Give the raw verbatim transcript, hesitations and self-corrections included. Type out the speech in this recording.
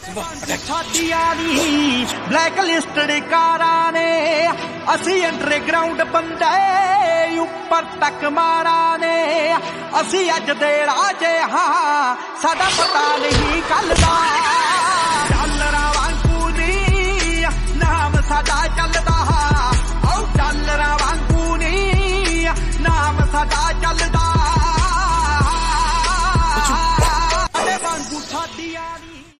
ਸਾਡੀਆਂ ਨੀ black listed ਕਾਰਾਂ ਨੇ ਅਸੀਂ ਅੰਡਰਗਰਾਉਂਡ ਬੰਦੇ ਉੱਪਰ ਤੱਕ ਮਾਰਾਂ ਨੇ ਅਸੀਂ ਅੱਜ ਦੇ ਰਾਜੇ ਹਾਂ ਸਾਡਾ ਪਤਾ ਨਹੀਂ ਕੱਲ ਦਾ ਡਾਲਰਾਂ ਵਾਂਗੂ ਨੀ ਨਾਮ ਸਾਡਾ ਚੱਲਦਾ ਆਓ ਡਾਲਰਾਂ ਵਾਂਗੂ ਨੀ ਨਾਮ ਸਾਡਾ